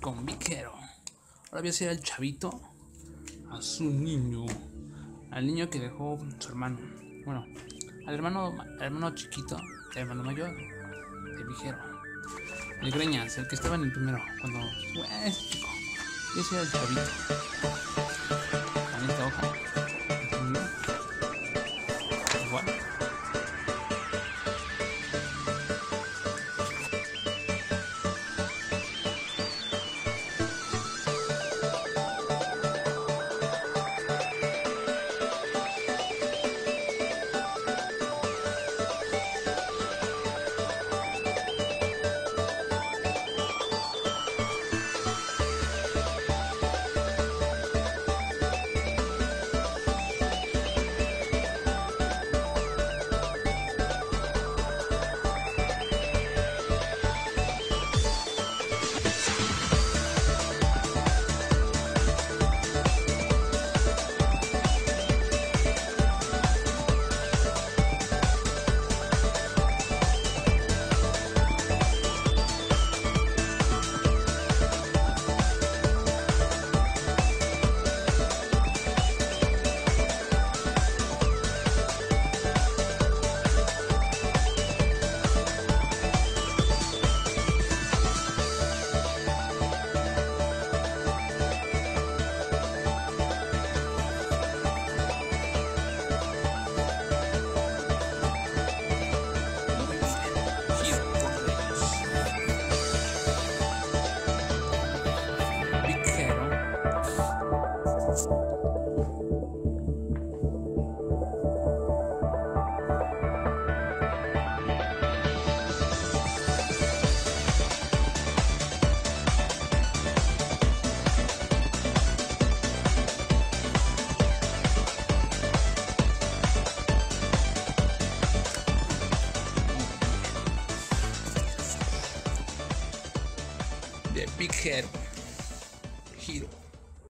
con Big Hero. Ahora voy a hacer al chavito, a su niño, al niño que dejó su hermano. Bueno, al hermano chiquito, el hermano mayor de Big Hero. El Greñas, el que estaba en el primero, cuando fue ese chico. Voy a hacer al chavito. En esta hoja. Igual. De Big Hero.